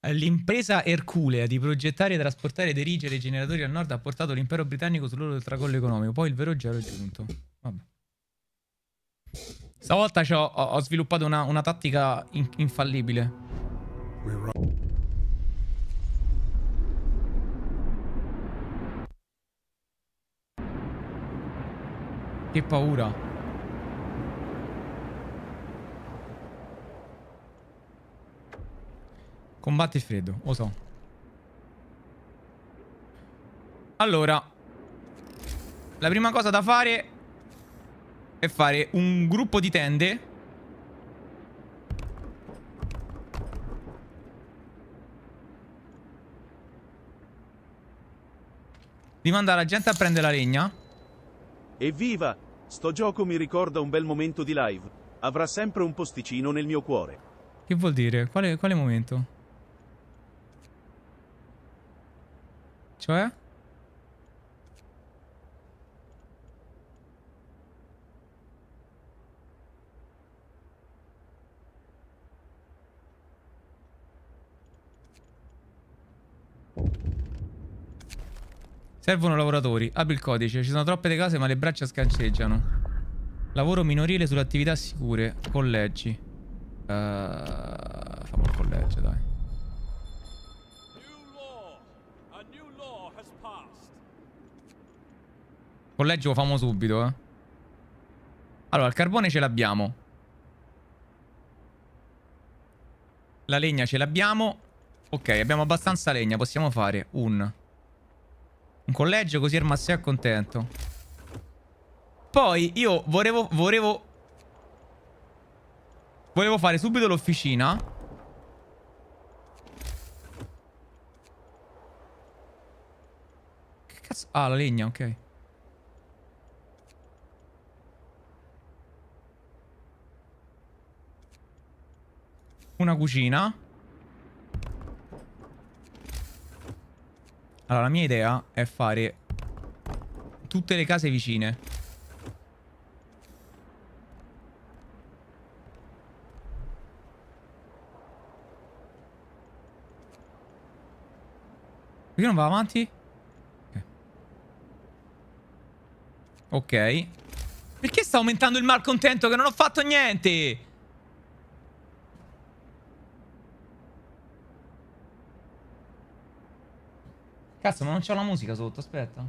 L'impresa Erculea di progettare e trasportare ed erigere i generatori al nord ha portato l'impero britannico sull'orlo del tracollo economico. Poi il vero gelo è giunto. Vabbè. Stavolta ho sviluppato una tattica infallibile. Che paura. Combatti il freddo, lo so. Allora, la prima cosa da fare è fare un gruppo di tende. Di mandare la gente a prendere la legna. Evviva! Sto gioco mi ricorda un bel momento di live. Avrà sempre un posticino nel mio cuore. Che vuol dire? Quale momento? Cioè? Servono lavoratori. Apri il codice. Ci sono troppe le case ma le braccia scanceggiano. Lavoro minorile sulle attività sicure. Collegi. Famo il collegio, dai. Collegio lo famo subito, Allora, il carbone ce l'abbiamo. La legna ce l'abbiamo. Ok, abbiamo abbastanza legna. Possiamo fare un collegio, così il Masseo è contento. Poi io volevo fare subito l'officina. Che cazzo? Ah, la legna, ok. Una cucina. Allora, la mia idea è fare tutte le case vicine. Perché non va avanti? Ok. Perché sta aumentando il malcontento che non ho fatto niente? Cazzo, ma non c'ho la musica sotto, aspetta.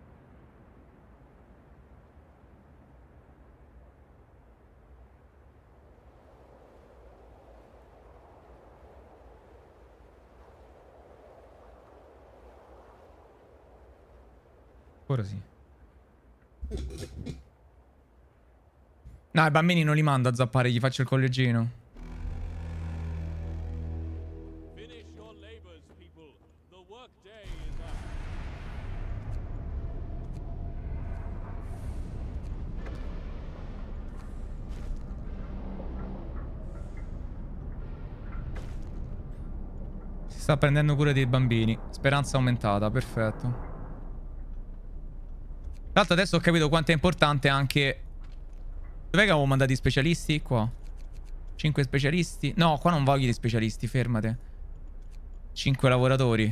Ora sì. No, i bambini non li mando a zappare, gli faccio il colleggino. Si sta prendendo cura dei bambini. Speranza aumentata, perfetto. Tra l'altro adesso ho capito quanto è importante anche... Dov'è che avevo mandato i specialisti? Qua. 5 specialisti. No, qua non voglio gli specialisti, fermate. 5 lavoratori.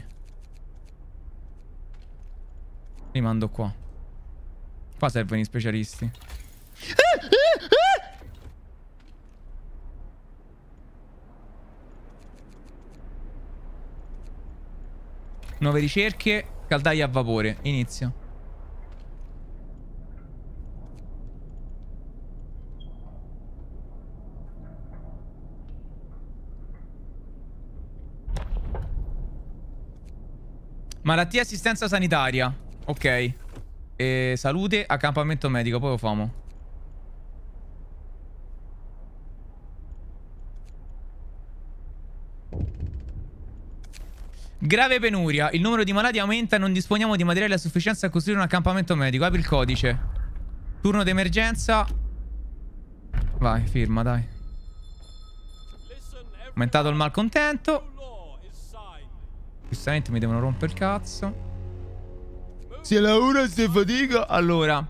Li mando qua. Qua servono i specialisti. Nuove ricerche. Caldaia a vapore. Inizio. Malattia, assistenza sanitaria. Ok. E salute, accampamento medico. Poi lo famo. Grave penuria. Il numero di malati aumenta e non disponiamo di materiale a sufficienza a costruire un accampamento medico. Apri il codice. Turno d'emergenza. Vai, firma, dai. Aumentato il malcontento. Giustamente mi devono rompere il cazzo. Se lavora e se fatica. Allora.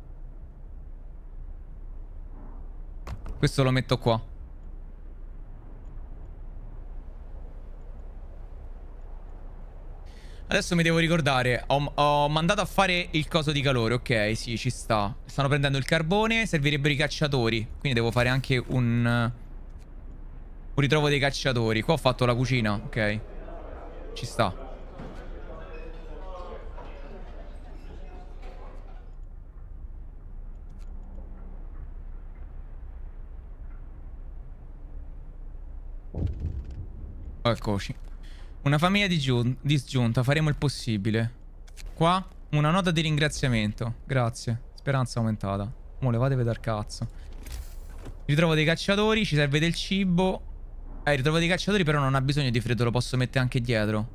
Questo lo metto qua. Adesso mi devo ricordare. Ho mandato a fare il coso di calore. Ok, sì, ci sta. Stanno prendendo il carbone. Servirebbero i cacciatori. Quindi devo fare anche un ritrovo dei cacciatori. Qua ho fatto la cucina. Ok. Ci sta. Eccoci. Una famiglia disgiunta. Faremo il possibile. Qua una nota di ringraziamento. Grazie. Speranza aumentata. Mo levatevi dal cazzo. Ritrovo dei cacciatori. Ci serve del cibo. Il ritrovo dei cacciatori però non ha bisogno di freddo. Lo posso mettere anche dietro.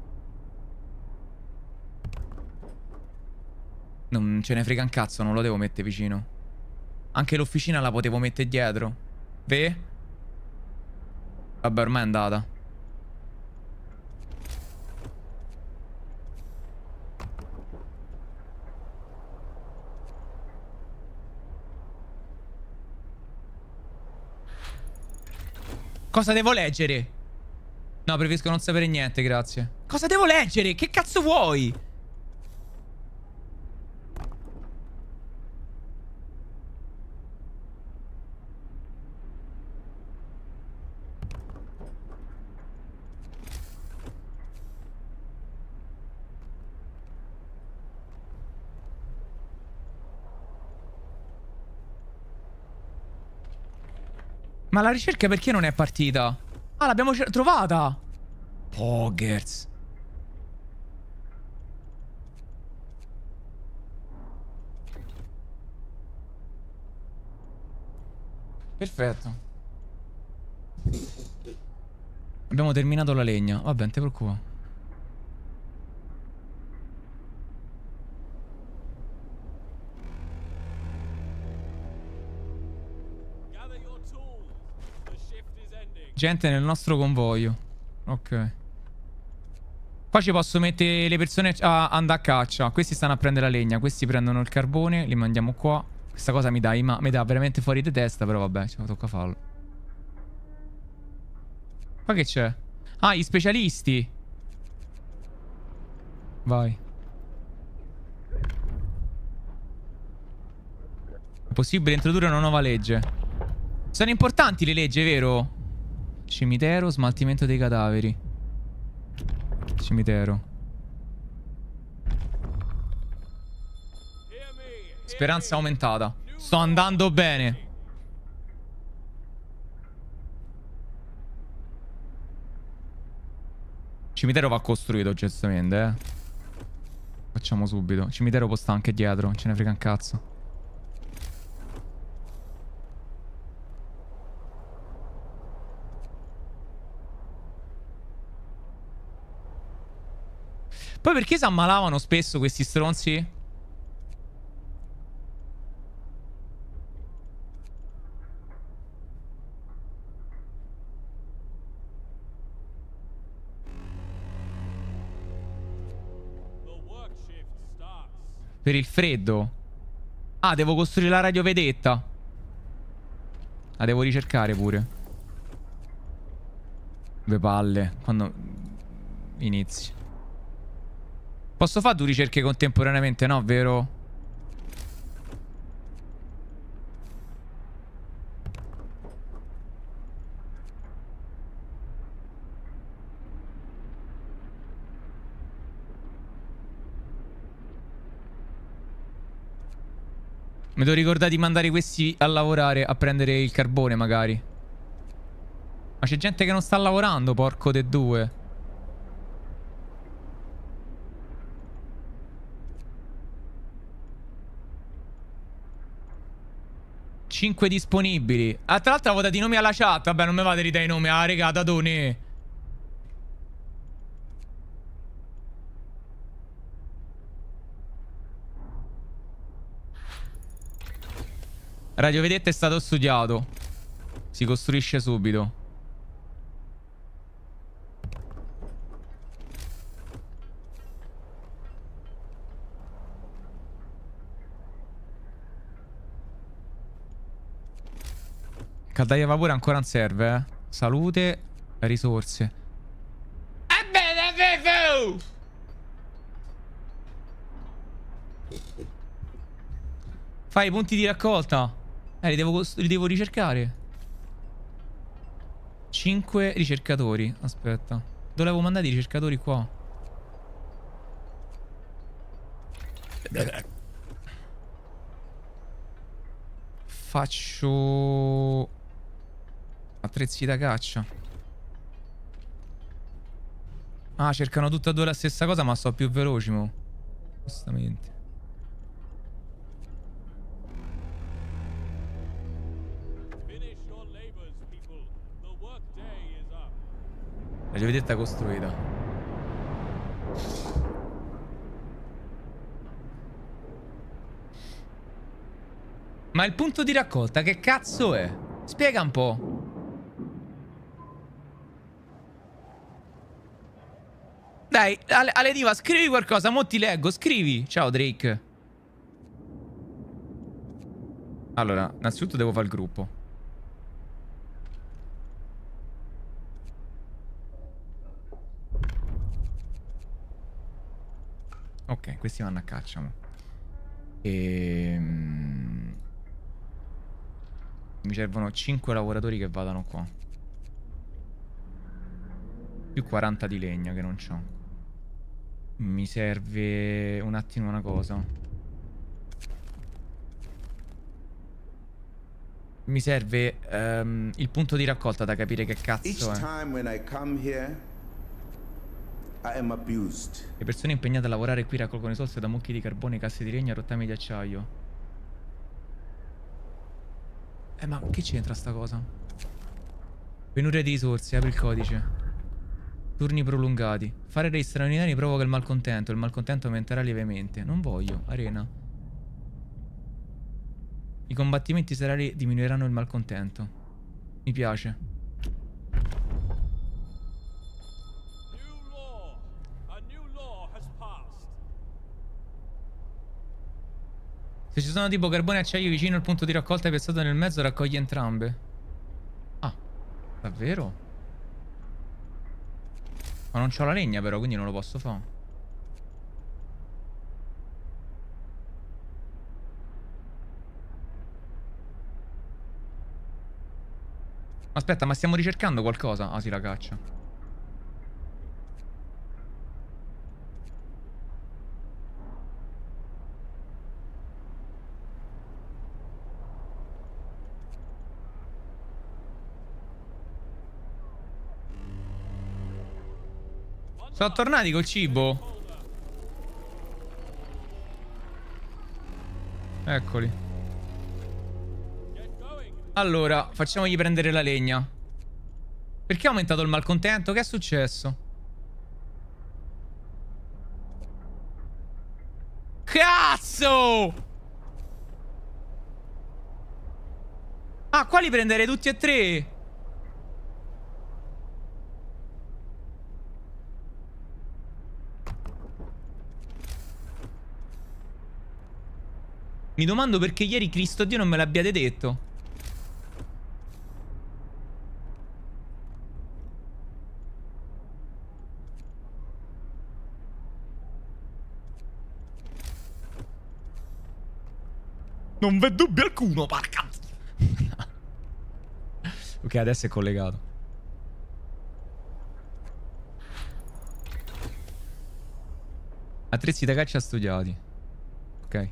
Non ce ne frega un cazzo. Non lo devo mettere vicino. Anche l'officina la potevo mettere dietro. Ve? Vabbè, ormai è andata. Cosa devo leggere? No, preferisco non sapere niente, grazie. Cosa devo leggere? Che cazzo vuoi? Ma la ricerca perché non è partita? Ah, l'abbiamo trovata! Poggers. Perfetto. Abbiamo terminato la legna. Vabbè, non ti preoccupare. Gente nel nostro convoglio. Ok. Qua ci posso mettere le persone a andare a caccia. Questi stanno a prendere la legna. Questi prendono il carbone. Li mandiamo qua. Questa cosa mi dà veramente fuori di testa. Però vabbè, ci tocca farlo. Qua che c'è? Ah, gli specialisti. Vai. È possibile introdurre una nuova legge. Sono importanti le leggi, vero? Cimitero, smaltimento dei cadaveri. Cimitero. Speranza aumentata. Sto andando bene. Cimitero va costruito, giustamente, eh. Facciamo subito. Cimitero può stare anche dietro. Ce ne frega un cazzo. Poi perché si ammalavano spesso questi stronzi? Per il freddo. Ah, devo costruire la radiovedetta. La devo ricercare pure. Due palle. Quando inizi. Posso fare due ricerche contemporaneamente, no? Vero? Mi devo ricordare di mandare questi a lavorare, a prendere il carbone magari. Ma c'è gente che non sta lavorando, porco de due. Cinque disponibili. Ah, tra l'altro avevo dato i nomi alla chat. Vabbè, non mi vado a ridare i nomi. Ah, regà, datone. Radiovedetta è stato studiato. Si costruisce subito. Caldaia a vapore ancora non serve, eh. Salute, risorse. Fai i punti di raccolta. Li devo ricercare. 5 ricercatori. Aspetta. Dove avevo mandato i ricercatori qua? Faccio attrezzi da caccia. Ah, cercano tutte e due la stessa cosa, ma so più veloci, mo. Giustamente. La giovedetta costruita. Ma il punto di raccolta che cazzo è? Spiega un po'. Dai, Ale Diva, scrivi qualcosa, mo ti leggo, scrivi. Ciao Drake. Allora, innanzitutto devo fare il gruppo. Ok, questi vanno a caccia. Mi servono 5 lavoratori che vadano qua. Più 40 di legna che non c'ho. Mi serve un attimo una cosa. Mi serve il punto di raccolta da capire che cazzo è. Le persone impegnate a lavorare qui raccolgono risorse da mucchi di carbone, casse di legno e rottami di acciaio. Ma che c'entra sta cosa? Penuria di risorse, apri il codice. Turni prolungati. Fare raid straordinari provoca il malcontento. Il malcontento aumenterà lievemente. Non voglio. Arena. I combattimenti serali diminuiranno il malcontento. Mi piace. Se ci sono tipo carbone e acciaio vicino al punto di raccolta piazzato nel mezzo, raccoglie entrambe. Ah, davvero? Ma non c'ho la legna però, quindi non lo posso fare. Aspetta, ma stiamo ricercando qualcosa? Ah sì, la caccia. Sono tornati col cibo. Eccoli. Allora, facciamogli prendere la legna. Perché ha aumentato il malcontento? Che è successo? Cazzo! Ah, qua li prenderei tutti e tre. Mi domando perché ieri Cristo Dio non me l'abbiate detto. Non v'è dubbio alcuno, porca. Ok, adesso è collegato. Attrezzi da caccia studiati. Ok.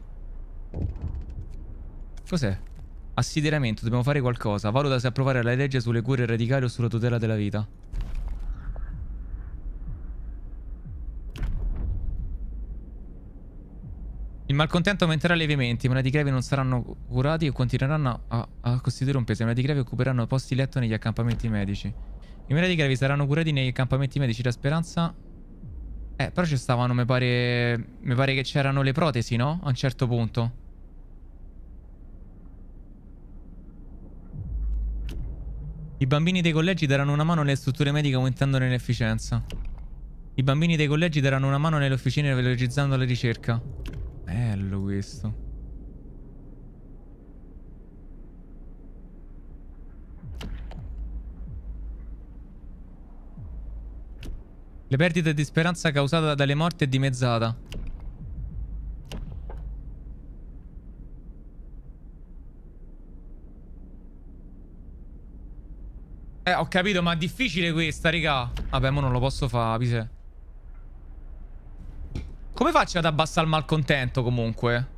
Cos'è? Assideramento, dobbiamo fare qualcosa. Valuta se approvare la legge sulle cure radicali o sulla tutela della vita. Il malcontento aumenterà lievemente. I malati grevi non saranno curati e continueranno a costituire un peso. I malati grevi occuperanno posti letto negli accampamenti medici. I malati grevi saranno curati negli accampamenti medici. La speranza... però ci stavano, mi pare che c'erano le protesi, no? A un certo punto. I bambini dei collegi daranno una mano alle strutture mediche aumentandone l'efficienza. I bambini dei collegi daranno una mano nelle officine velocizzando la ricerca. Bello questo. Le perdite di speranza causate dalle morti è dimezzata. Ho capito, ma è difficile questa, raga. Vabbè, mo non lo posso fare, Pise. Come faccio ad abbassare il malcontento, comunque?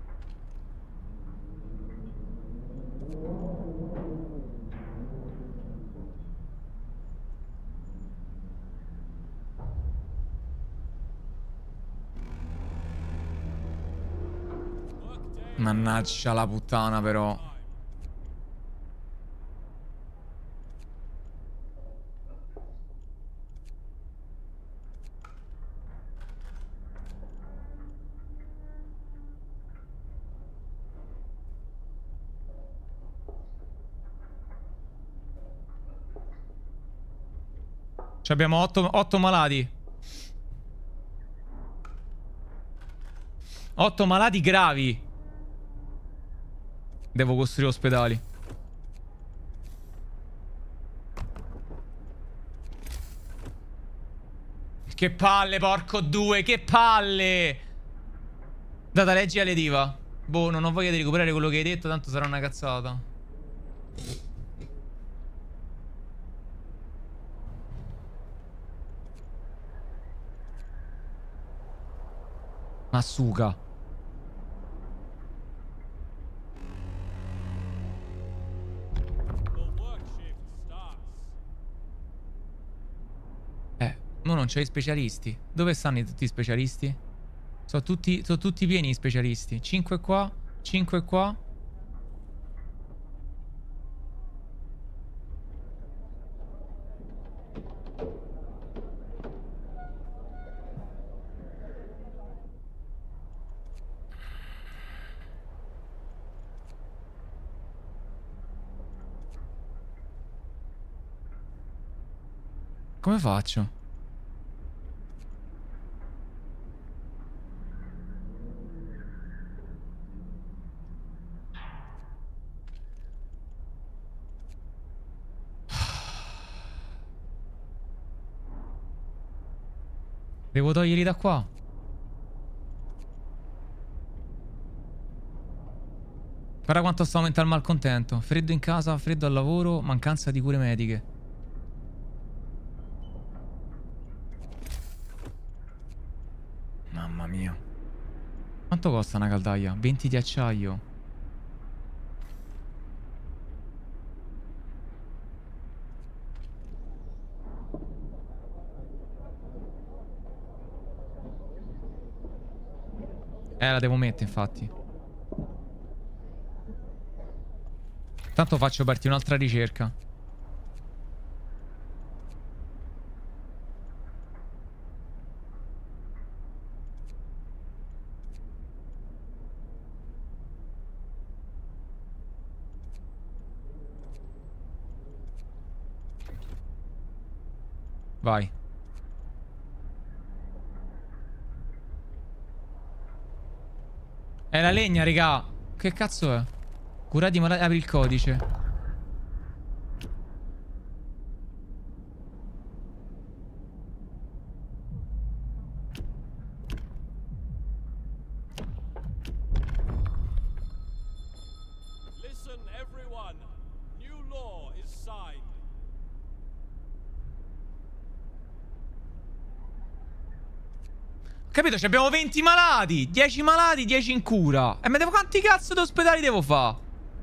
Mannaggia la puttana, però. Abbiamo 8 malati. 8 malati gravi. Devo costruire ospedali. Che palle, porco due. Che palle. Data leggi alle diva. Boh, non ho voglia di recuperare quello che hai detto. Tanto sarà una cazzata. Masuka. No, non c'hai specialisti. Dove stanno tutti i specialisti? Sono tutti pieni i specialisti. 5 qua, 5 qua. Come faccio? Devo toglierli da qua. Guarda quanto sta aumentando il malcontento. Freddo in casa, freddo al lavoro, mancanza di cure mediche. Mamma mia. Quanto costa una caldaia? 20 di acciaio. La devo mettere, infatti. Tanto faccio partire un'altra ricerca. Vai. È la legna, raga. Che cazzo è? Curati malati. Apri il codice. Listen everyone. New law is signed. Capito? Abbiamo 20 malati. 10 malati, 10 in cura. E ma devo quanti cazzo di ospedali devo fare?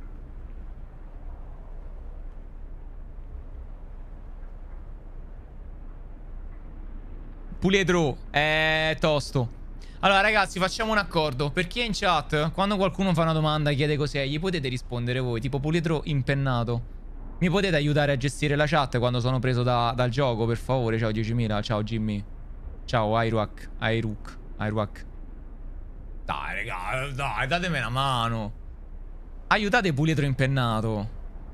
Puliedro. Tosto. Allora ragazzi, facciamo un accordo. Per chi è in chat, quando qualcuno fa una domanda, chiede cos'è, gli potete rispondere voi. Tipo Puliedro impennato. Mi potete aiutare a gestire la chat quando sono preso dal gioco, per favore? Ciao 10.000. Ciao Jimmy. Ciao Iruk. Dai raga, dai, datemi una mano. Aiutate Pulietro impennato.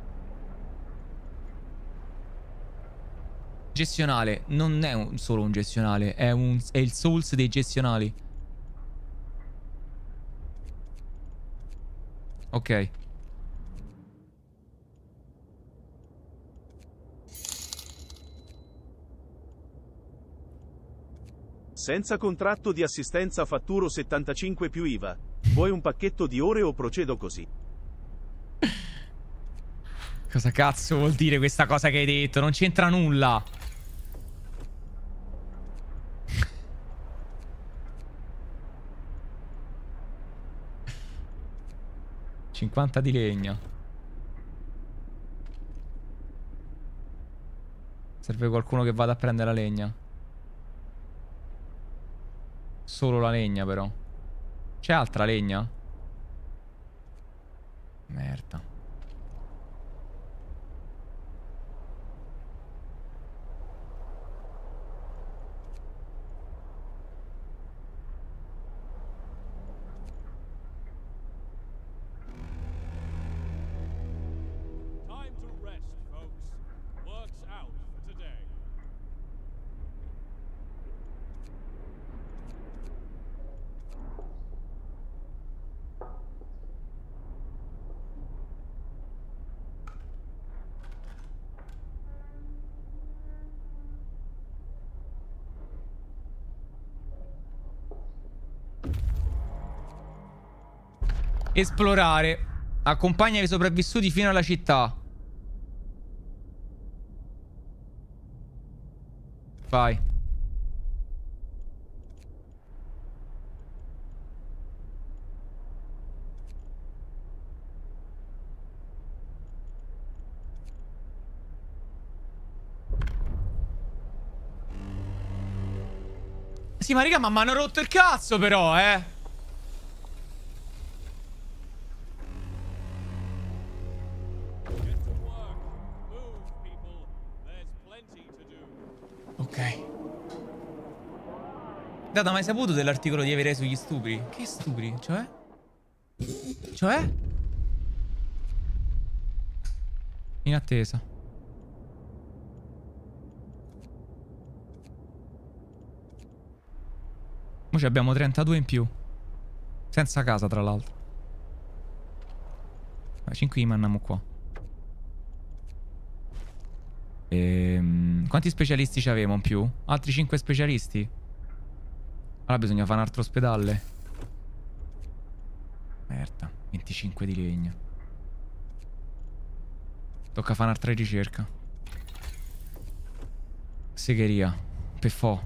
Gestionale. Non è solo un gestionale, è il Souls dei gestionali. Ok. Senza contratto di assistenza fatturo 75 più IVA. Vuoi un pacchetto di ore o procedo così? Cosa cazzo vuol dire questa cosa che hai detto? Non c'entra nulla. $50 di legna. Serve qualcuno che vada a prendere la legna. Solo la legna però. C'è altra legna? Merda. Time to rest, folks. Work's out for today. Esplorare. Accompagna i sopravvissuti fino alla città. Vai. Sì, ma raga, ma mi hanno rotto il cazzo però, Get to work. Move, people. There's plenty to do. Ok. Data, mai saputo dell'articolo di Every sugli stupri? Che stupri? Cioè? Cioè? In attesa. Mo' ci abbiamo 32 in più. Senza casa, tra l'altro. 5 li mandiamo qua. Quanti specialisti ci avevamo in più? Altri 5 specialisti? Allora bisogna fare un altro ospedale. Merda, 25 di legno. Tocca fare un'altra ricerca. Segheria. Peffò.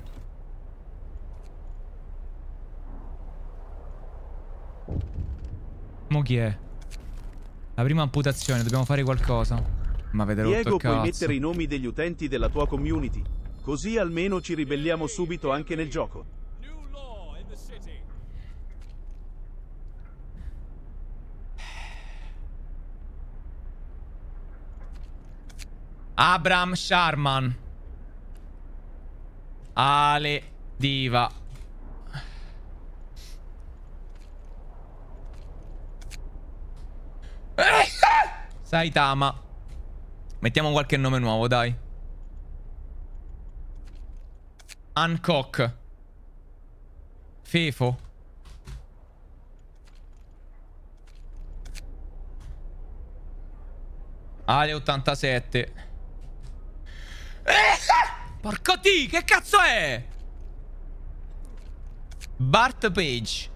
Mo' chi è? La prima amputazione, dobbiamo fare qualcosa. Ma avete rotto Diego, il cazzo. puoi mettere i nomi degli utenti della tua community? Così almeno ci ribelliamo subito anche nel gioco. New law in the city. Abram Sharman. Ale Diva. Saitama. Mettiamo qualche nome nuovo, dai. Hancock. Fefo. Ale 87. Porco Dio, che cazzo è? Bart Page.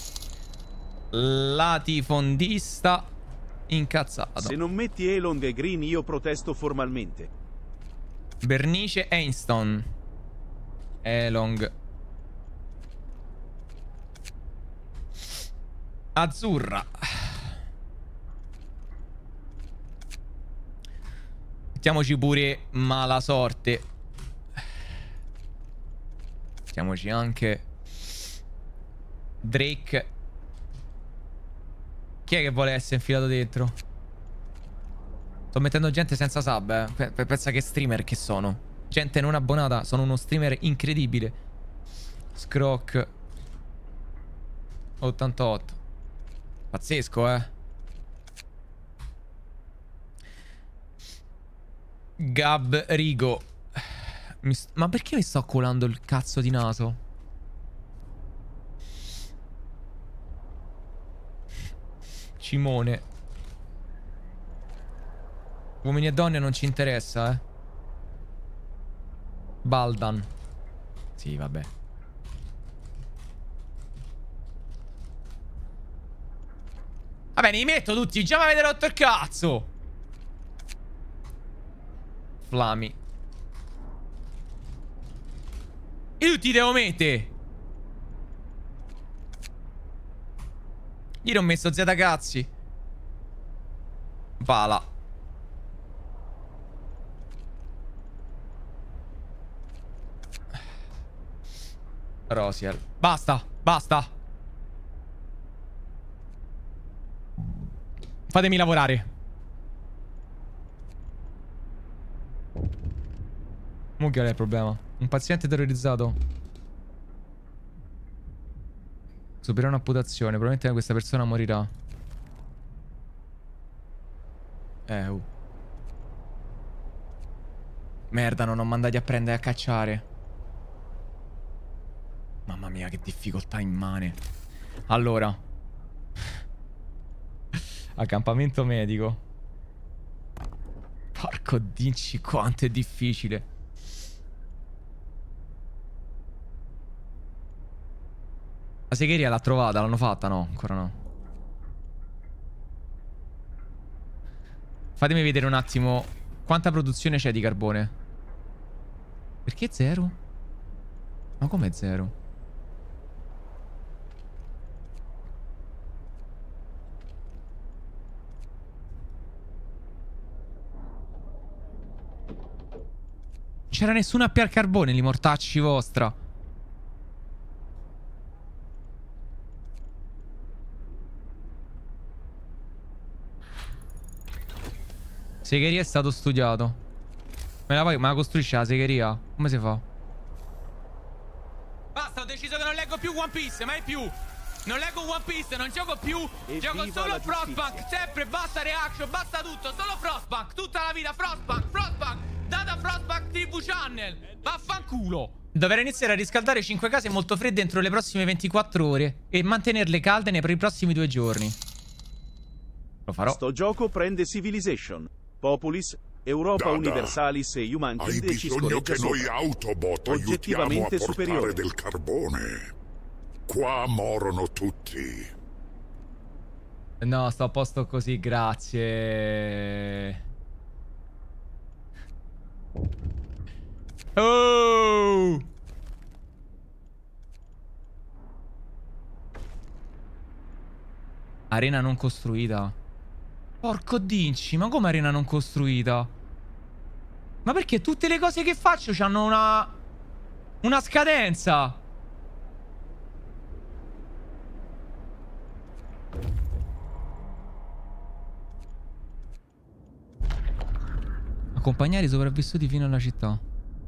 Latifondista incazzato. Se non metti Elong e Green io protesto formalmente. Bernice Einstein. Elong. Azzurra. Mettiamoci pure mala sorte. Mettiamoci anche Drake. Chi è che vuole essere infilato dentro? Sto mettendo gente senza sub, pensa che streamer che sono. Gente non abbonata, sono uno streamer incredibile. Scroc 88. Pazzesco, Gab Rigo. Ma perché mi sto colando il cazzo di naso? Cimone. Uomini e donne non ci interessa, Baldan. Sì, vabbè. Va bene, li metto tutti. Già mi avete rotto il cazzo. Flami. Io ti devo mettere. Io non ho messo Z cazzi. Pala. Rosiel. Basta, basta. Fatemi lavorare. Mo' qual è il problema? Un paziente terrorizzato. Supererà un'amputazione. Probabilmente questa persona morirà. Merda, non ho mandati a prendere a cacciare. Mamma mia, che difficoltà immane. Allora. Accampamento medico. Porco dici quanto è difficile. La segheria l'ha trovata, l'hanno fatta? No, ancora no. Fatemi vedere un attimo quanta produzione c'è di carbone. Perché zero? Ma com'è zero? Non c'era nessuno a al carbone, li mortacci vostra. Segheria è stato studiato. Me la costruisce la segheria? Come si fa? Basta, ho deciso che non leggo più One Piece, mai più. Non leggo One Piece, non gioco più. Gioco solo Frostpunk, sempre, basta reaction, basta tutto. Solo Frostpunk, tutta la vita Frostpunk, Frostpunk. Data Frostpunk TV Channel. Vaffanculo. Dovrei iniziare a riscaldare 5 case molto fredde entro le prossime 24 ore e mantenerle calde per i prossimi 2 giorni. Lo farò. Sto gioco prende Civilization, Populis, Europa Universalis e Humankind hai e ci bisogno scorreggia che noi sopra. Autobot aiutiamo a Oggettivamente portare superiore. del carbone. Qua morono tutti. No, sto a posto così, grazie. Oh! Arena non costruita. Porco dinci, ma come arena non costruita? Ma perché tutte le cose che faccio hanno una scadenza? Accompagnare i sopravvissuti fino alla città.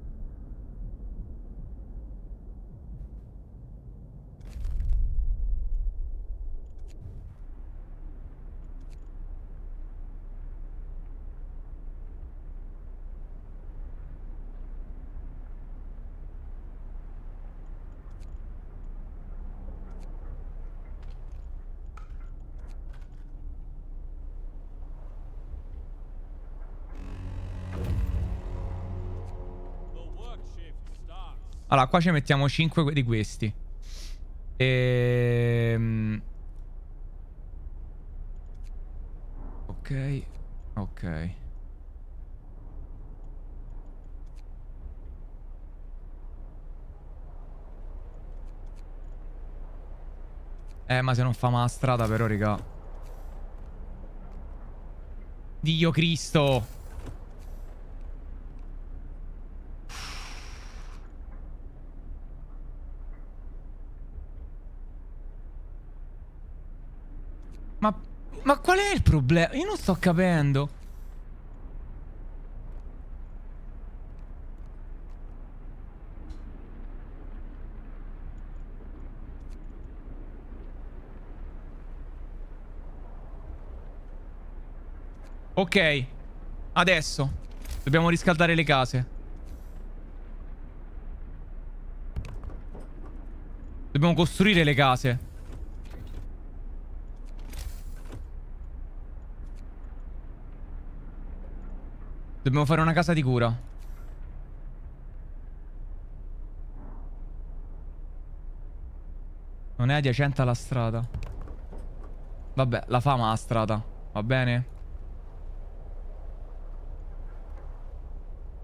Allora, qua ci mettiamo 5 di questi. Ok. Ok. Ma se non fa la strada però, raga. Dio Cristo. Ma qual è il problema? Io non sto capendo. Ok. Adesso dobbiamo riscaldare le case. Dobbiamo costruire le case. Dobbiamo fare una casa di cura. Non è adiacente alla strada. Vabbè, la fama la strada. Va bene?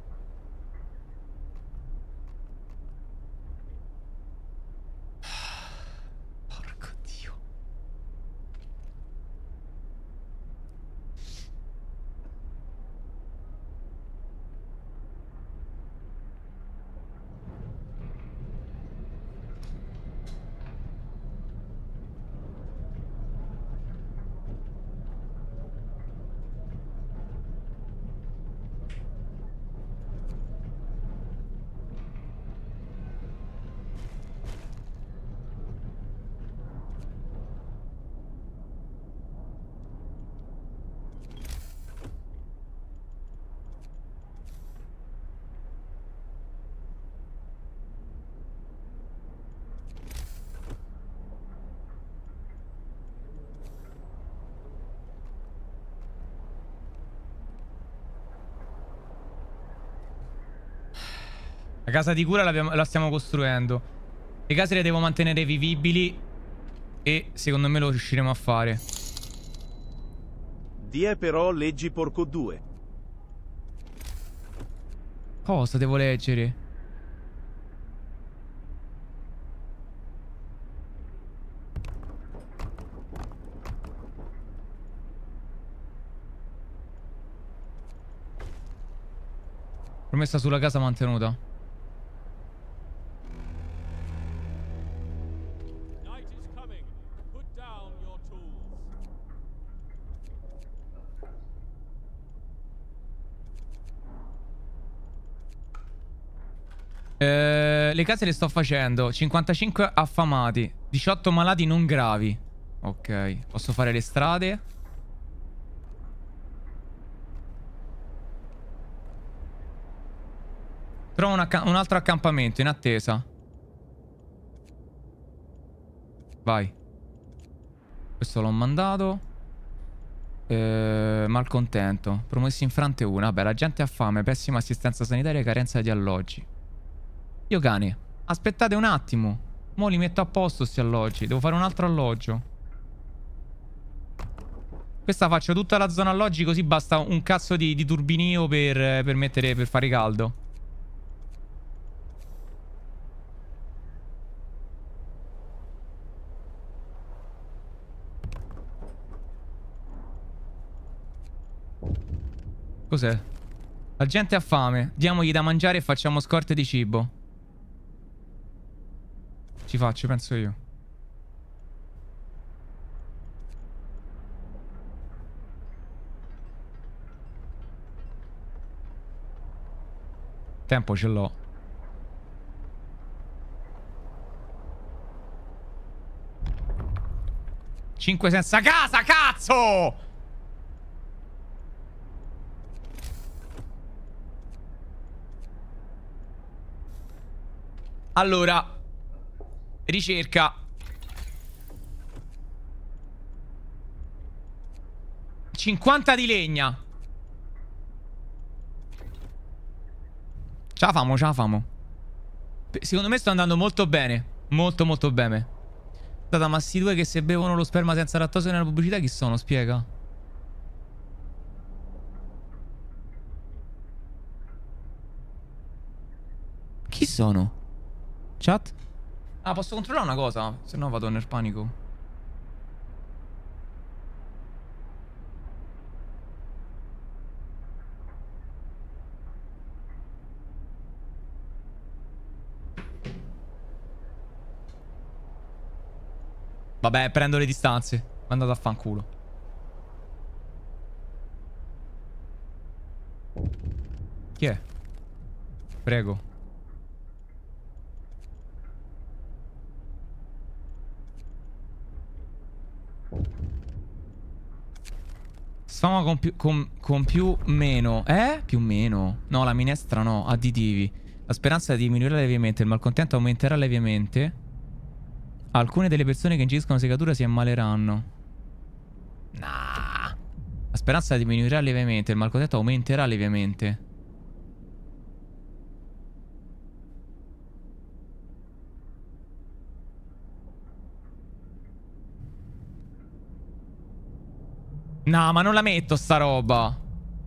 La casa di cura la stiamo costruendo. Le case le devo mantenere vivibili. E secondo me lo riusciremo a fare. Die però leggi porco 2. Cosa devo leggere? Promessa sulla casa mantenuta. Night is coming. Put down your tools. Le case le sto facendo. 55 affamati. 18 malati non gravi. Ok. Posso fare le strade. Trovo un altro accampamento in attesa. Vai. Questo l'ho mandato. Malcontento. Promessi infrante 1. Vabbè, la gente ha fame. Pessima assistenza sanitaria e carenza di alloggi. Io cane. Aspettate un attimo. Mo' li metto a posto sti alloggi. Devo fare un altro alloggio. Questa faccio tutta la zona alloggi, così basta un cazzo di turbinio per fare caldo. Cos'è? La gente ha fame. Diamogli da mangiare e facciamo scorte di cibo. Ci faccio, penso io. Tempo ce l'ho. Cinque senza casa, cazzo! Allora, ricerca. $50 di legna. Ce la famo, ce la famo. Secondo me sto andando molto bene. Molto molto bene. Aspetta, ma sti due che se bevono lo sperma senza lattosio nella pubblicità chi sono? Spiega. Chi sono? Chat? Ah, posso controllare una cosa? Se no vado nel panico. Vabbè, prendo le distanze. Andate a fanculo. Chi è? Prego. Sfama con più meno. Più meno. No, la minestra no. Additivi. La speranza diminuirà lievemente. Il malcontento aumenterà lievemente. Alcune delle persone che ingeriscono segatura si ammaleranno. Nah. La speranza diminuirà lievemente. Il malcontento aumenterà lievemente. No, ma non la metto sta roba.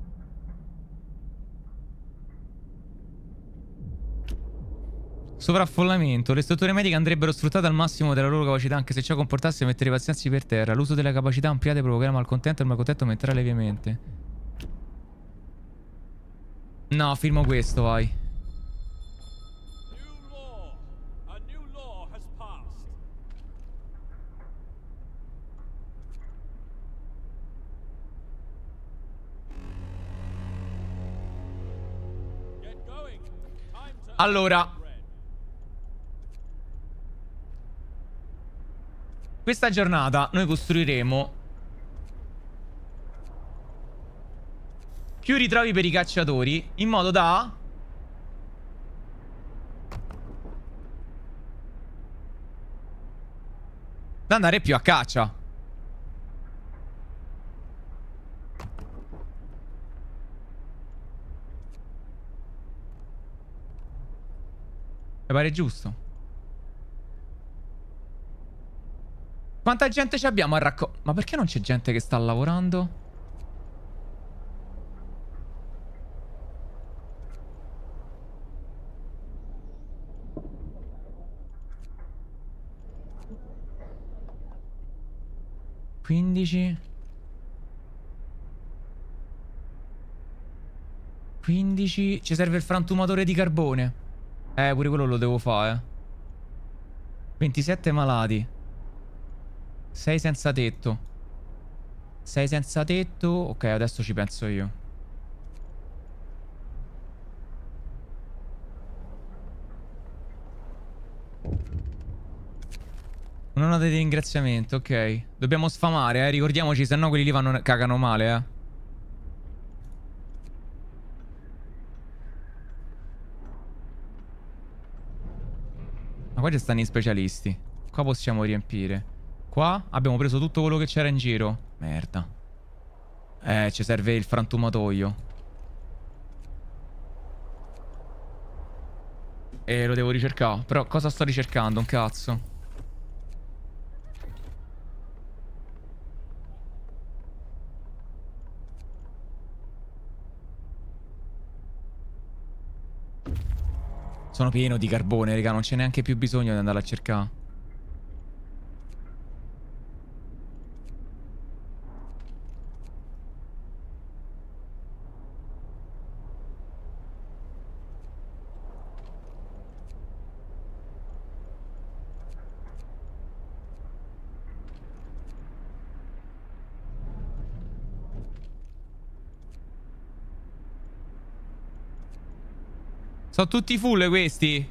Sovraffollamento. Le strutture mediche andrebbero sfruttate al massimo della loro capacità, anche se ciò comportasse mettere i pazienti per terra. L'uso delle capacità ampliate provocherà malcontento e il malcontento aumenterà lievemente. No, firmo questo, vai. New law. A new law has passed. Get going. Time to Allora, questa giornata noi costruiremo più ritrovi per i cacciatori, in modo da andare più a caccia. pare giusto. Quanta gente ci abbiamo a raccogliere? Ma perché non c'è gente che sta lavorando? (15) 15. Ci serve il frantumatore di carbone. Pure quello lo devo fare. 27 malati. 6 senza tetto. 6 senza tetto. Ok, adesso ci penso io. Una nota di ringraziamento, ok. Dobbiamo sfamare, ricordiamoci, se no quelli lì vanno, cagano male, Ma qua ci stanno i specialisti. Qua possiamo riempire. Qua abbiamo preso tutto quello che c'era in giro. Merda. Ci serve il frantumatoio. Lo devo ricercare. Però cosa sto ricercando? Un cazzo. Sono pieno di carbone, raga. Non c'è neanche più bisogno di andare a cercare. Sono tutti full questi.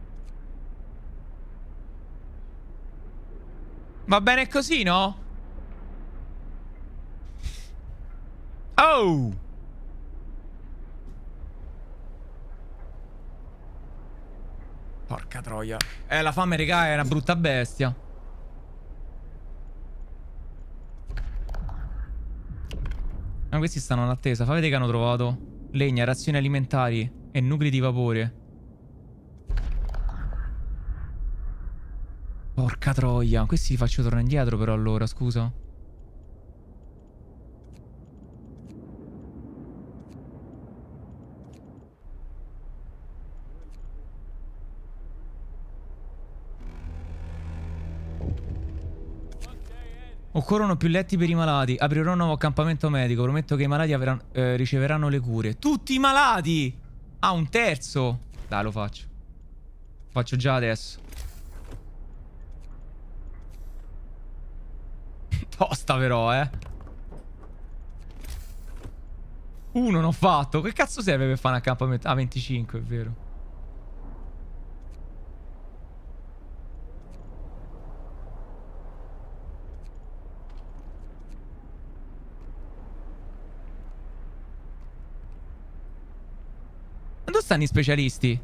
Va bene così, no? Oh! Porca troia. La fame, raga, è una brutta bestia. Ma questi stanno in attesa. Fa vedere che hanno trovato legna, razioni alimentari e nuclei di vapore. Porca troia. Questi li faccio tornare indietro però allora, scusa. Occorrono più letti per i malati. Aprirò un nuovo accampamento medico. Prometto che i malati riceveranno le cure. Tutti i malati! Ah, un terzo. Dai, lo faccio. Faccio già adesso. Tosta però, Uno non ho fatto. Che cazzo serve per fare un accampamento? Ah, 25, è vero. Dove stanno i specialisti?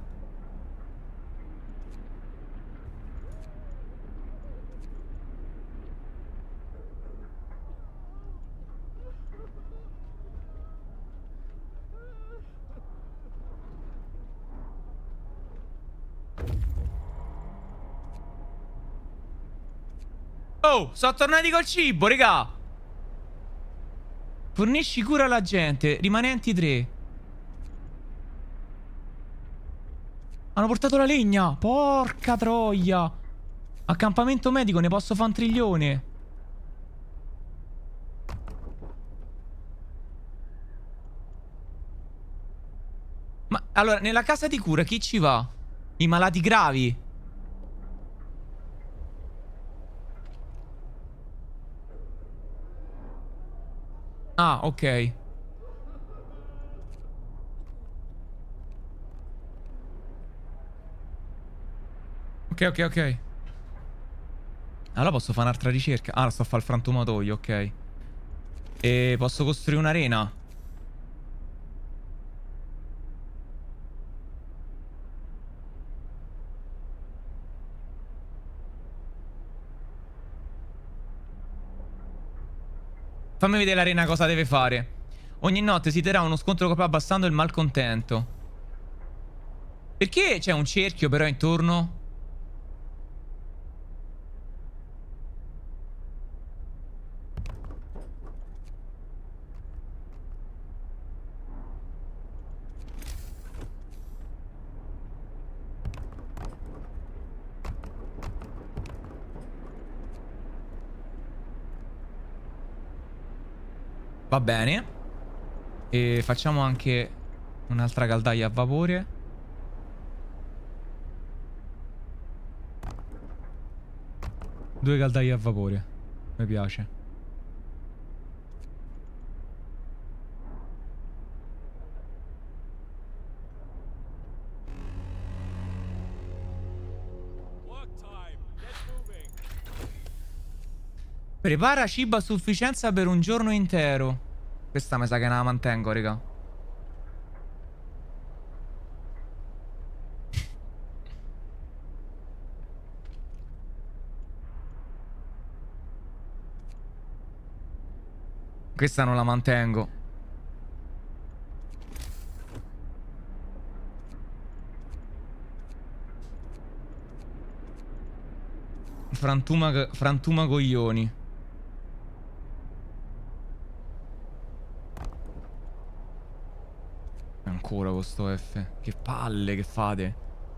Oh, sono tornati col cibo, raga. Fornisci cura alla gente. Rimanenti 3. Hanno portato la legna. Porca troia. Accampamento medico, ne posso fare un trilione. Ma allora, nella casa di cura chi ci va? I malati gravi. Ah, ok. Ok. Allora posso fare un'altra ricerca. Ah, sto a fare il frantumatoio, ok. E posso costruire un'arena. Fammi vedere l'arena cosa deve fare. Ogni notte si terrà uno scontro corpo abbassando il malcontento. Perché c'è un cerchio però intorno? Va bene. E facciamo anche un'altra caldaia a vapore. Due caldaie a vapore. Mi piace. Work time. Get moving. Prepara cibo a sufficienza per un giorno intero. Questa mi sa che non la mantengo, raga. Questa non la mantengo. Frantuma coglioni. Ancora con sto F. Che palle che fate.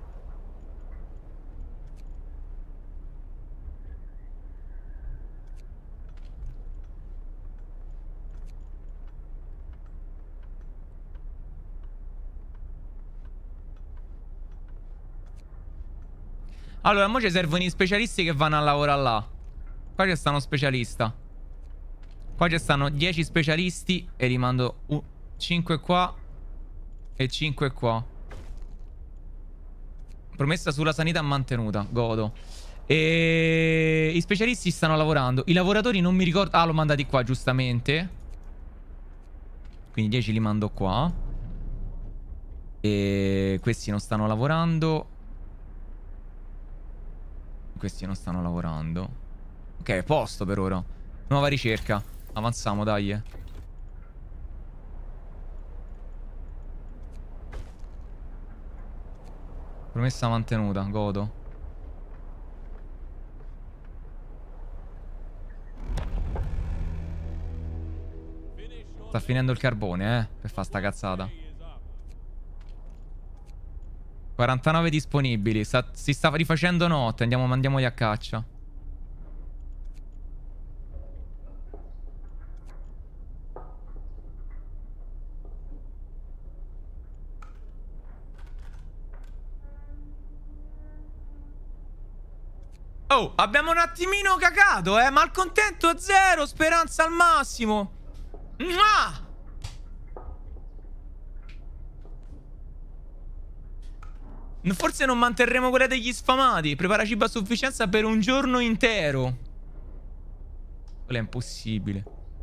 Allora, mo ci servono gli specialisti che vanno a lavorare là. Qua c'è sta uno specialista. Qua ci stanno 10 specialisti e li mando 5 qua e 5 qua. Promessa sulla sanità mantenuta. Godo. E i specialisti stanno lavorando. I lavoratori non mi ricordo. Ah, l'ho mandati qua, giustamente. Quindi 10 li mando qua. E questi non stanno lavorando. Questi non stanno lavorando. Ok, posto per ora. Nuova ricerca. Avanziamo, dai. Promessa mantenuta, godo. Sta finendo il carbone, per fare sta cazzata. 49 disponibili. Si sta rifacendo notte. Andiamoli a caccia. Oh, abbiamo un attimino cagato, malcontento zero, speranza al massimo. Mua! Forse non manterremo quella degli sfamati. Prepara cibo a sufficienza per un giorno intero. Quello è impossibile.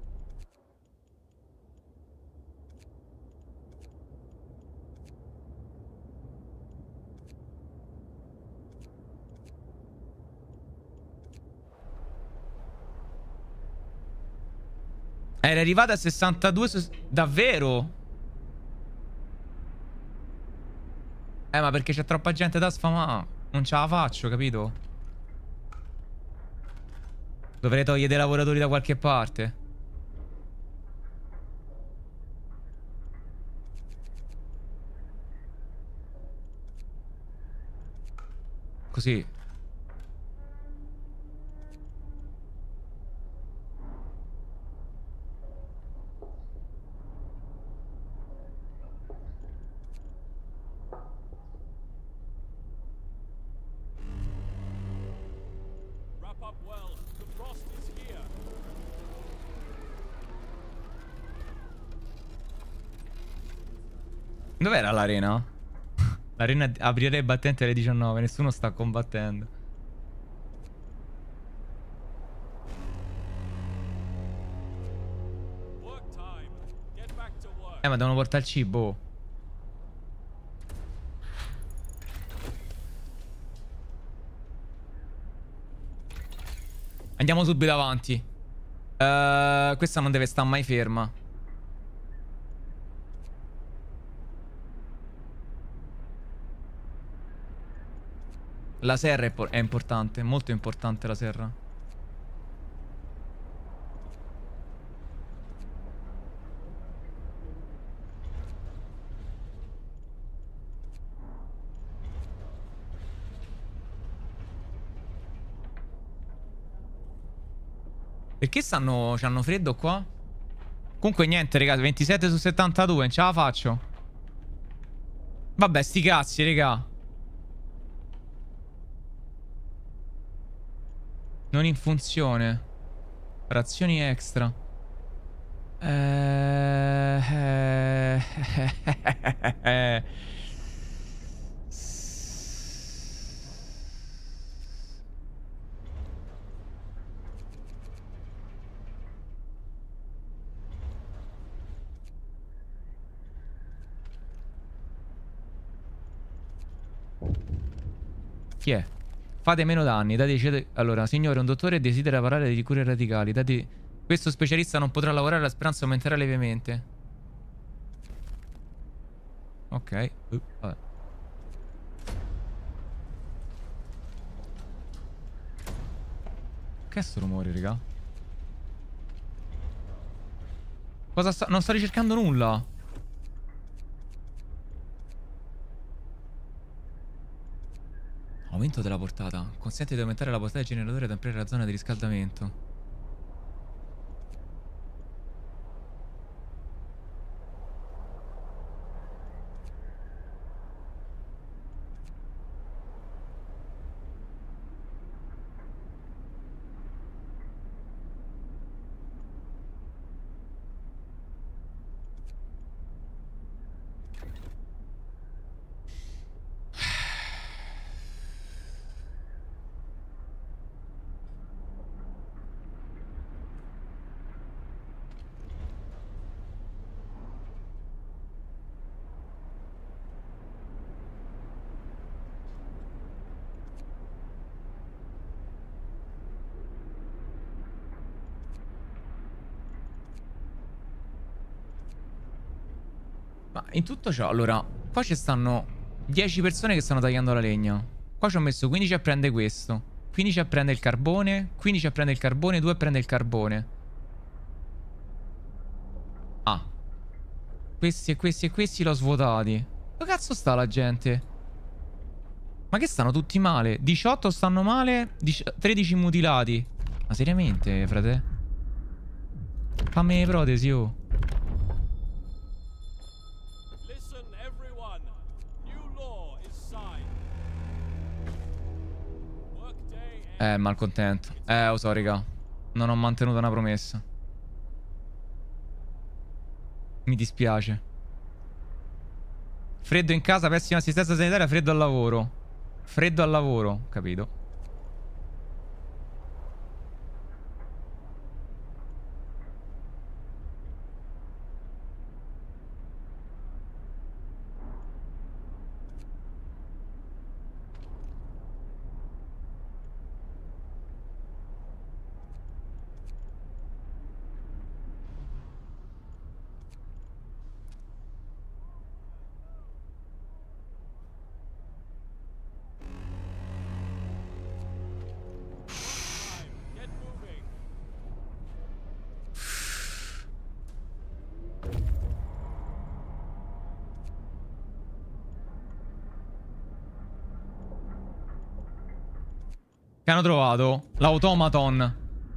Era arrivata a 62 davvero? Ma perché c'è troppa gente da sfamare. Non ce la faccio, capito? Dovrei togliere dei lavoratori da qualche parte. Così. Dov'era l'arena? L'arena aprirà i battenti alle 19. Nessuno sta combattendo. Ma devono portare il cibo. Andiamo subito avanti. Questa non deve stare mai ferma. La serra è importante, molto importante la serra. Perché c'hanno freddo qua? Comunque niente, raga, 27 su 72, non ce la faccio. Vabbè, sti cazzi, raga. Non in funzione. Razioni extra. Chi è? Fate meno danni, allora, signore, un dottore desidera parlare di cure radicali. Questo specialista non potrà lavorare, la speranza aumenterà lievemente. Ok. Vabbè. Che è sto rumore, raga? Non sto ricercando nulla. Aumento della portata. Consente di aumentare la portata del generatore ed ampliare la zona di riscaldamento. Ma in tutto ciò, allora, qua ci stanno 10 persone che stanno tagliando la legna. Qua ci ho messo 15 a prendere questo, 15 a prendere il carbone, 15 a prendere il carbone, 2 a prendere il carbone. Ah. Questi e questi e questi l'ho svuotati. Dove cazzo sta la gente? Ma che stanno tutti male? 18 stanno male, 13 mutilati. Ma seriamente, frate? Fammi le protesi, oh. Listen, everyone. New law is signed. Workday Malcontento. Lo so, raga. Non ho mantenuto una promessa. Mi dispiace. Freddo in casa, pessima assistenza sanitaria, freddo al lavoro. Freddo al lavoro, capito? Get moving. Che hanno trovato? L'automaton.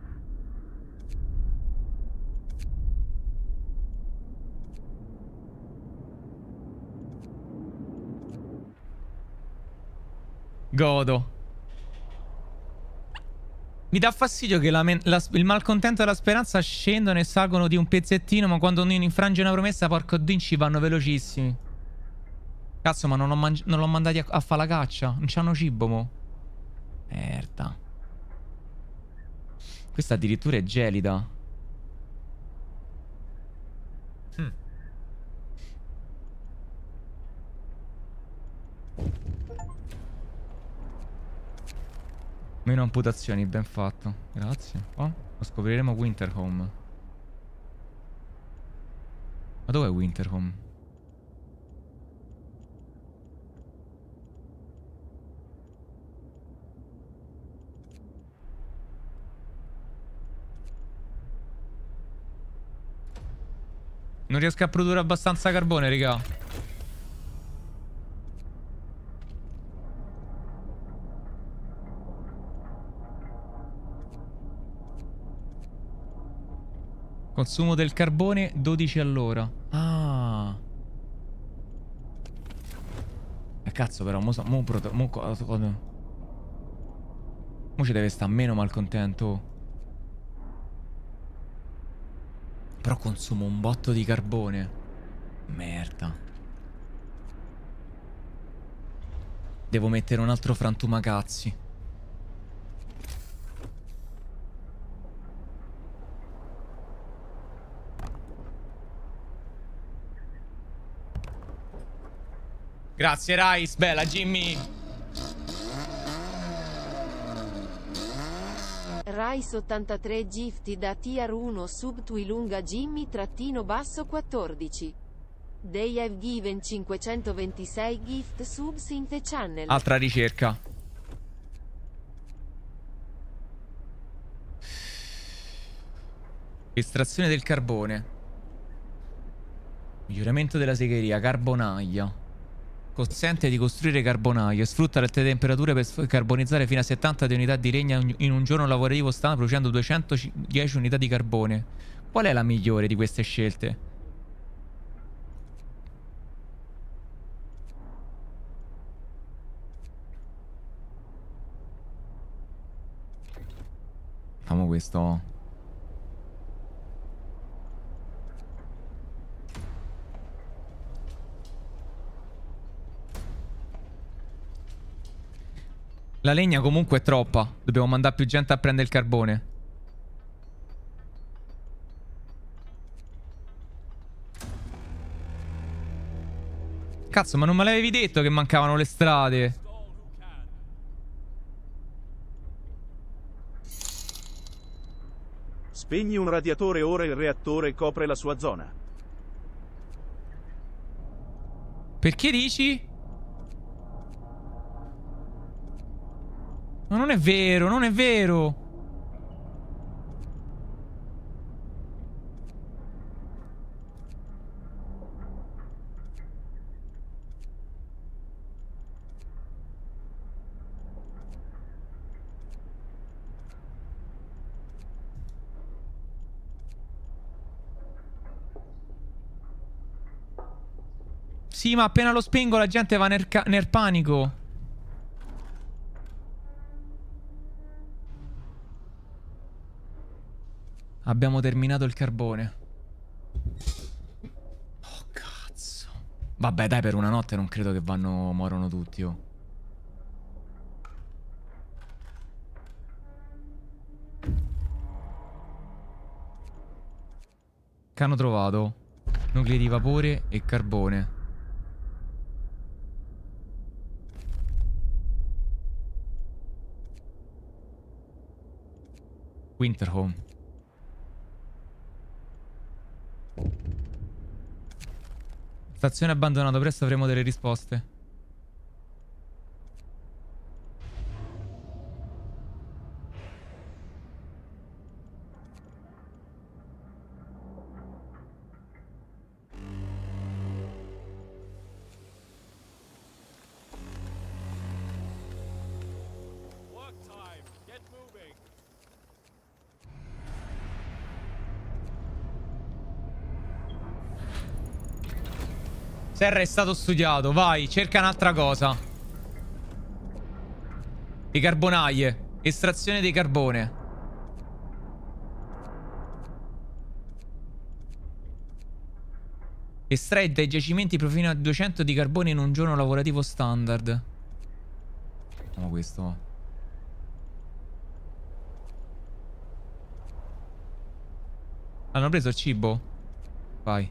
Godo. Mi dà fastidio che il malcontento e la speranza scendono e salgono di un pezzettino, ma quando uno infrange una promessa, porco dinci, vanno velocissimi. Cazzo, ma non l'ho mandati a fare la caccia. Non c'hanno cibo, mo. Merda. Questa addirittura è gelida. Meno amputazioni, ben fatto. Grazie. Oh, lo scopriremo Winterhome. Ma dov'è Winterhome? Non riesco a produrre abbastanza carbone, raga. Consumo del carbone 12 all'ora. Ah. Cazzo però, mo ci deve stare meno malcontento. Però consumo un botto di carbone. Merda. Devo mettere un altro frantumacazzi. Grazie Rice, bella Jimmy. Rice 83 gifti da tier 1 sub Tuilunga Jimmy _ 14. They have given 526 gift subs in the channel. Altra ricerca. Estrazione del carbone. Miglioramento della segheria, carbonaia. Consente di costruire carbonaie. Sfrutta le alte temperature per carbonizzare fino a 70 unità di legna in un giorno lavorativo standard, producendo 210 unità di carbone. Qual è la migliore di queste scelte? Facciamo questo. La legna comunque è troppa. Dobbiamo mandare più gente a prendere il carbone. Cazzo, ma non me l'avevi detto che mancavano le strade? Spegni un radiatore ora il reattore copre la sua zona. Perché dici? Ma non è vero, non è vero. Sì, ma appena lo spengo la gente va nel panico. Abbiamo terminato il carbone. Oh, cazzo. Vabbè, dai, per una notte non credo che morono tutti, oh. Che hanno trovato? Nuclei di vapore e carbone. Winterhome. Stazione abbandonata, presto avremo delle risposte. Work time. Get moving. Serra è stato studiato, vai, cerca un'altra cosa. Le carbonaie. Estrazione di carbone. Estrae dai giacimenti fino a 200 di carbone in un giorno lavorativo standard. Facciamo questo. Hanno preso il cibo? Vai.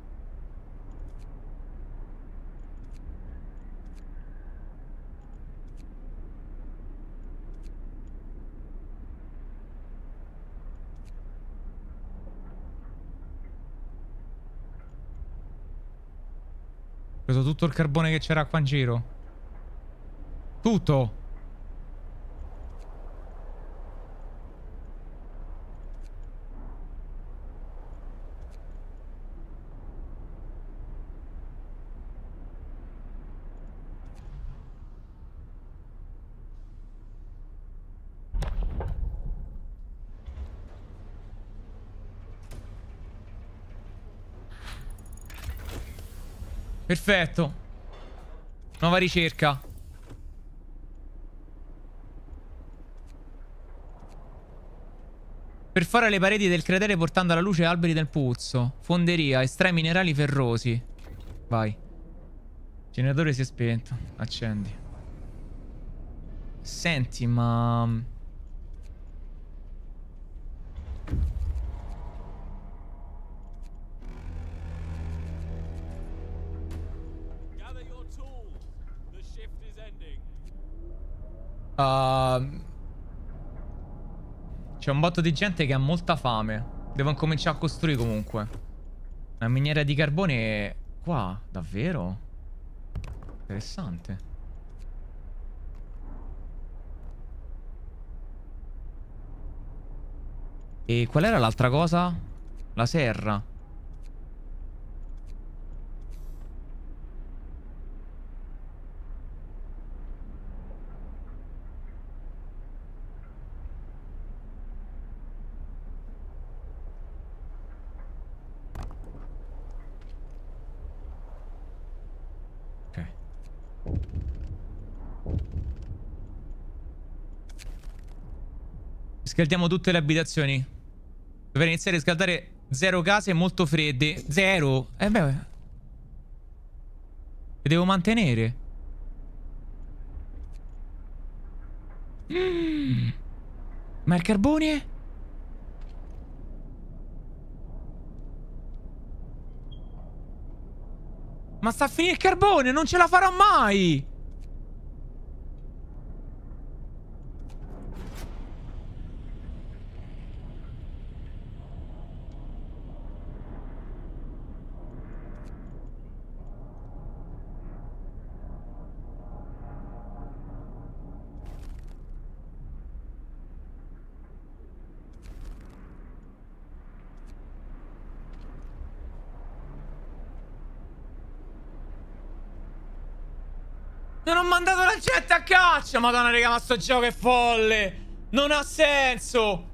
Ho preso tutto il carbone che c'era qua in giro. Tutto. Perfetto. Nuova ricerca. Perfora le pareti del cratere portando alla luce alberi del puzzo. Fonderia, estrai minerali ferrosi. Vai. Generatore si è spento. Accendi. Senti, ma... Gather your tools. The shift is ending. C'è un botto di gente che ha molta fame. Devo incominciare a costruire comunque. Una miniera di carbone qua, davvero? Interessante. E qual era l'altra cosa? La serra. Ok. Scaldiamo tutte le abitazioni. Dovrei iniziare a riscaldare 0 case molto fredde. 0? Beh. Le devo mantenere. Ma il carbone? Ma sta a finire il carbone, non ce la farò mai! Non ho mandato la gente a caccia! Madonna, raga, ma sto gioco è folle! Non ha senso!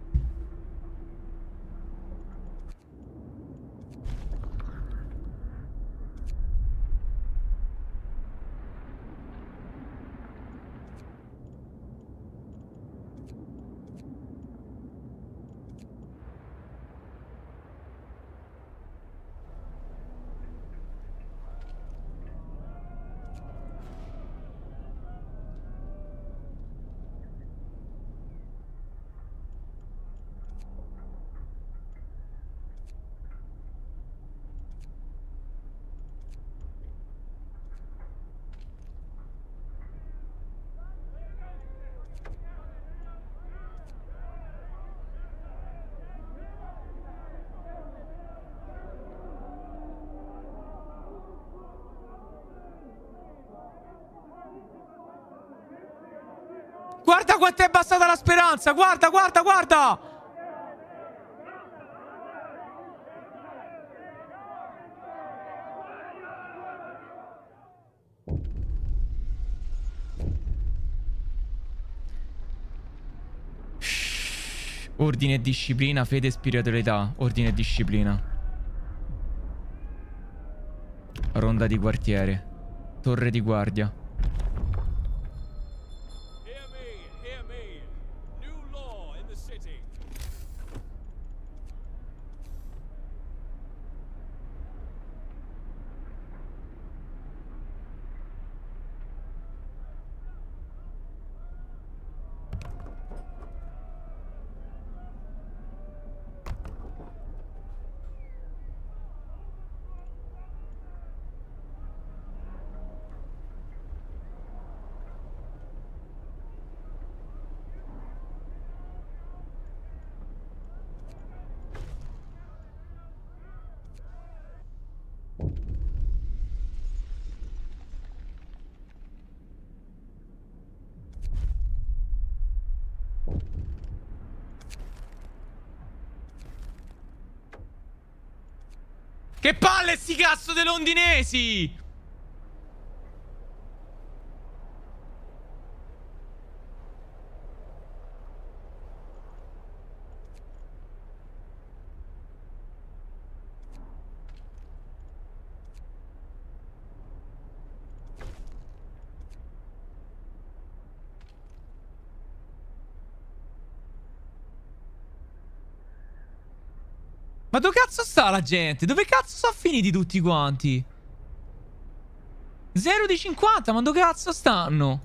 Guarda quanto è abbassata la speranza! Guarda, guarda, guarda! Ordine e disciplina, fede e spiritualità. Ordine e disciplina. Ronda di quartiere. Torre di guardia. Hear me, hear me. New law in the city. Che palle sti cazzo dei londinesi! Ma dove cazzo sta la gente? Dove cazzo sono finiti tutti quanti? 0 di 50, ma dove cazzo stanno?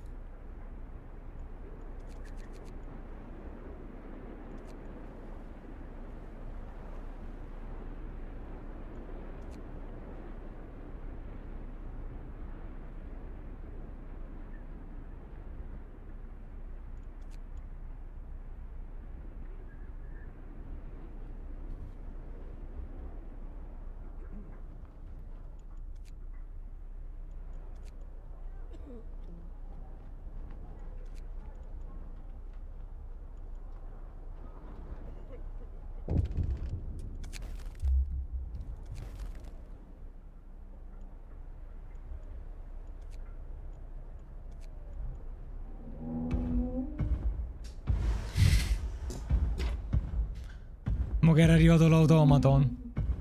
Mo che era arrivato l'automaton.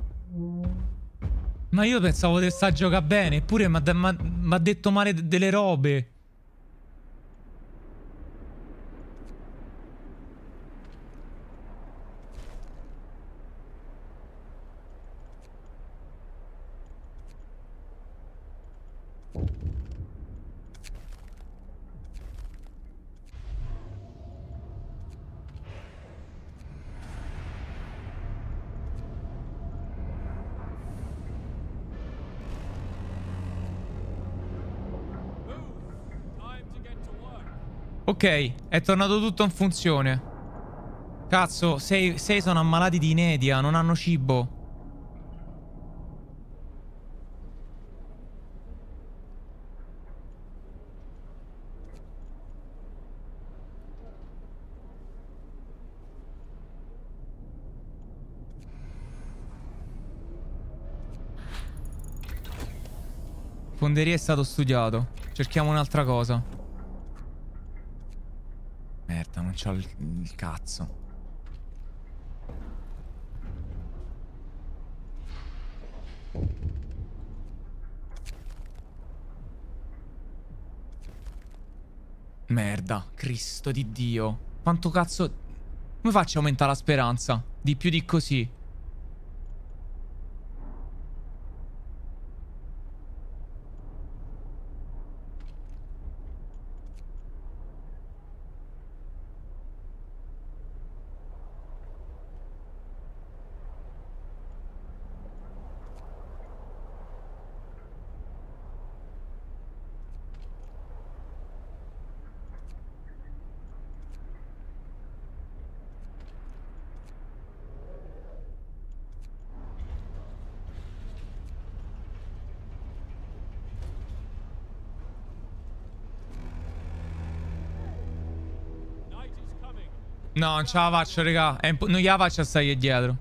Ma io pensavo di sta a giocare bene. Eppure mi ha detto male delle robe. Ok, è tornato tutto in funzione. Cazzo, 6 sono ammalati di inedia, non hanno cibo. Fonderia è stato studiato. Cerchiamo un'altra cosa. Merda, non c'ho il cazzo. Merda, Cristo di Dio. Quanto cazzo... Come faccio a aumentare la speranza? Di più di così. No, non ce la faccio, raga. Non gliela faccio a stare dietro.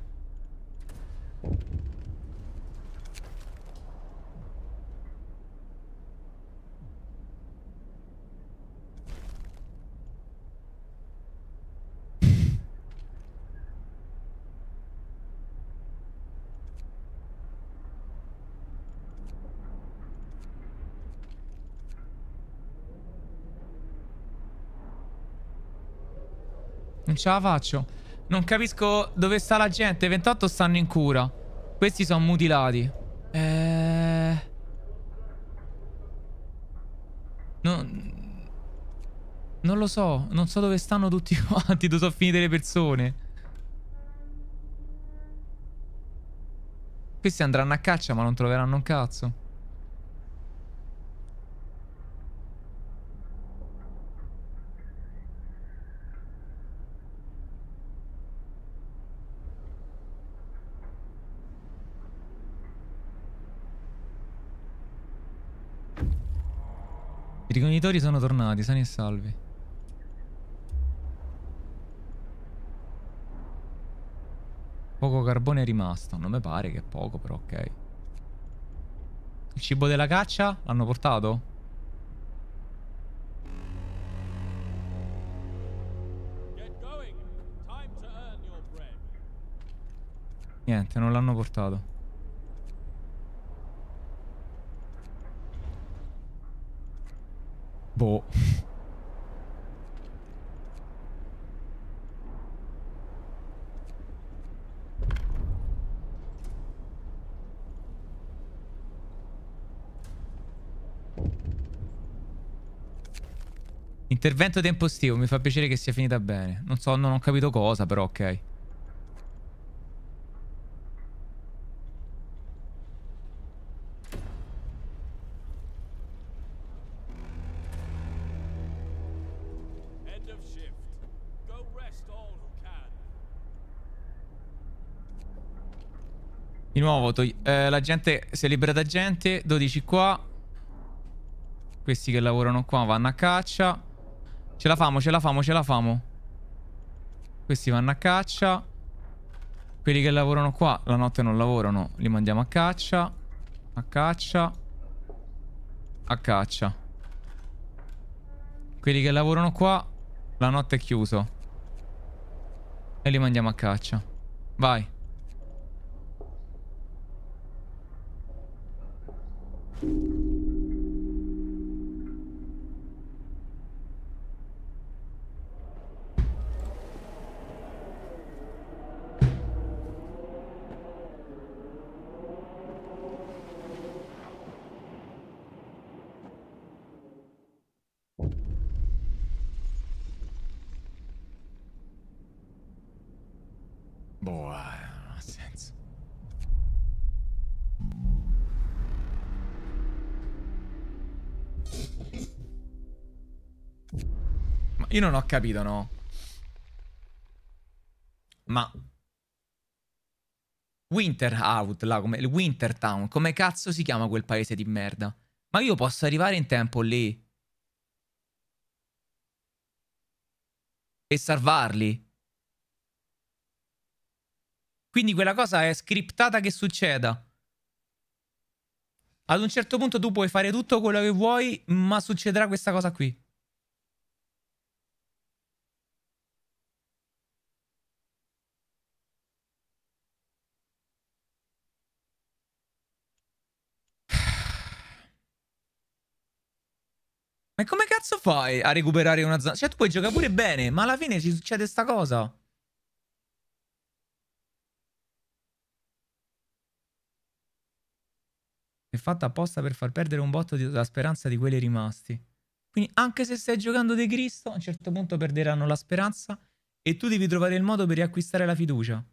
Non ce la faccio. Non capisco dove sta la gente. 28 stanno in cura. Questi sono mutilati. Non lo so. Non so dove stanno tutti quanti. Dove sono finite le persone. Questi andranno a caccia ma non troveranno un cazzo. I ricognitori sono tornati, sani e salvi. Poco carbone è rimasto. Non mi pare che è poco, però ok. Il cibo della caccia l'hanno portato? Niente, non l'hanno portato. Boh. Intervento tempestivo, mi fa piacere che sia finita bene. Non so, non ho capito cosa, però ok. End of shift. Go rest all who can. Di nuovo, la gente si è liberata gente. 12 qua. Questi che lavorano qua vanno a caccia. Ce la famo, ce la famo, ce la famo. Questi vanno a caccia. Quelli che lavorano qua la notte non lavorano. Li mandiamo a caccia. A caccia. A caccia. Quelli che lavorano qua la notte è chiuso. E li mandiamo a caccia. Vai. Boh, non ha senso. Ma io non ho capito, no? Ma Winterhout, là, come il Wintertown, come cazzo si chiama quel paese di merda? Ma io posso arrivare in tempo lì e salvarli? Quindi quella cosa è scriptata che succeda. Ad un certo punto tu puoi fare tutto quello che vuoi, ma succederà questa cosa qui. Ma come cazzo fai a recuperare una zona? Cioè tu puoi giocare pure bene, ma alla fine ci succede sta cosa. È fatta apposta per far perdere un botto la speranza di quelli rimasti. Quindi anche se stai giocando De Cristo, a un certo punto perderanno la speranza e tu devi trovare il modo per riacquistare la fiducia.